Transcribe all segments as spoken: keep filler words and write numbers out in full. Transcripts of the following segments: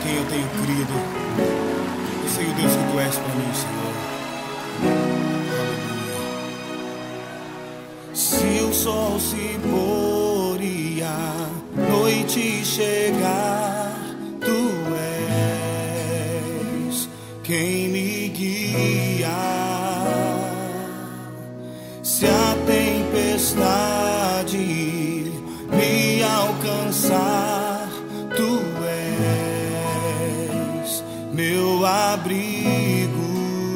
quem eu tenho crido. Eu sei o Deus que Tu és para mim, Senhor. Aleluia. Se o sol se pôr e a noite chegar, Tu és quem me guia. Se a tempestade me alcançar, Tu és meu abrigo.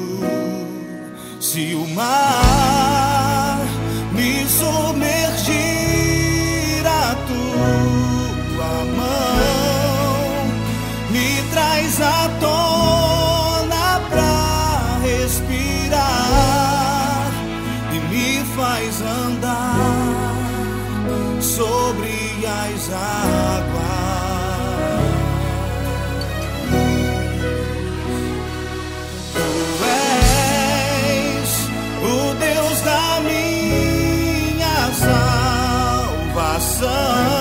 Se o mar me submergir, a Tua mão me traz à tona pra respirar e me faz andar sobre as águas. Tu és o Deus da minha salvação,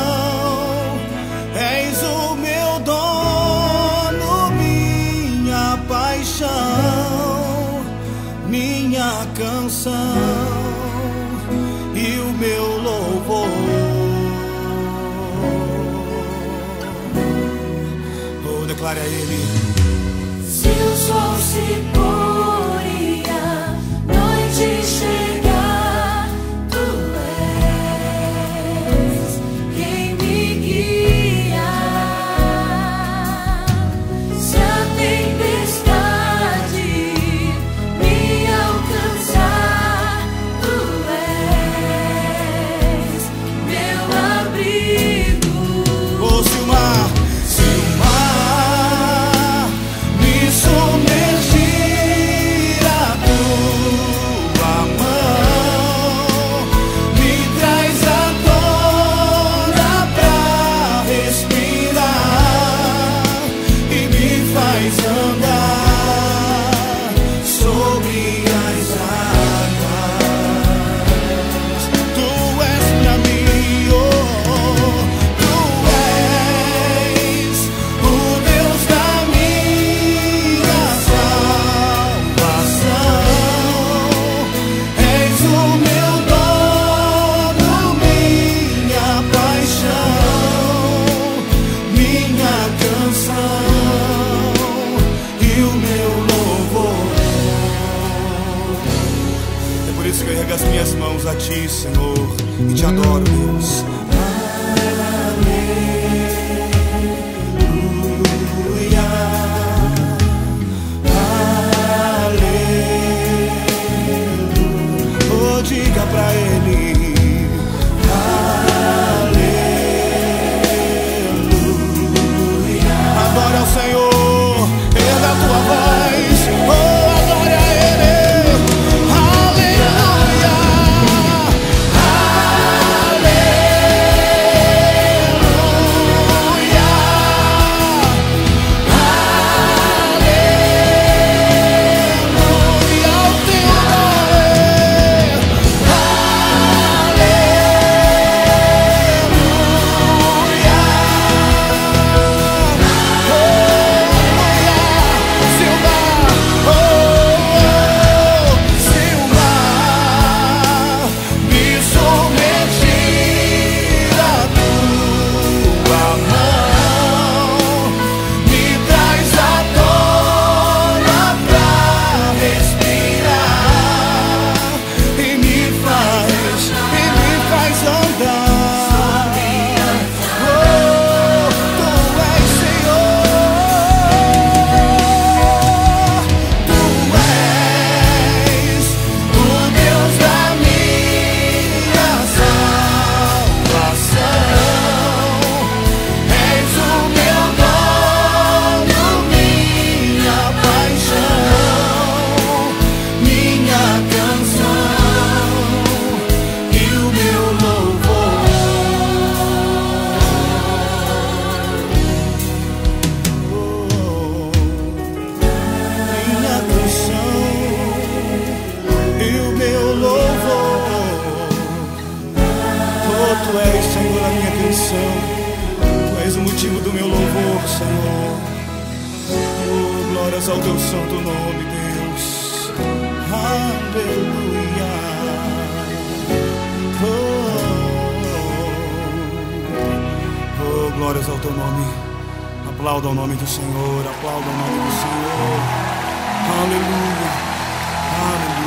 és o meu dono, minha paixão, minha canção e o meu louvor. Oh, declare a Ele. Se o sol se pôr e a noite chegar, Tu és quem me guia. Se a tempestade me alcançar, Tu és meu abrigo. Oh, se o mar, se o mar me submergir, a Tua mão me traz à tona pra respirar e me faz andar sobre as águas. Tu és pra mim, oh, Tu és o Deus da minha salvação, és o meu dono, minha paixão, minha canção e o meu louvor. É por isso que eu ergo as minhas mãos a Ti, Senhor, e Te adoro, Deus. Aleluia, aleluia. Oh, diga pra Ele. Aleluia. Adore ao Senhor, erga a tua voz. Oh, adore a Ele. Aleluia, Tu és, Senhor, a minha canção. Tu és o motivo do meu louvor, Senhor. Glórias ao teu santo nome, Deus. Aleluia. Oh, oh, glórias ao teu nome. Aplauda o nome do Senhor. Aplauda o nome do Senhor. Aleluia. Aleluia.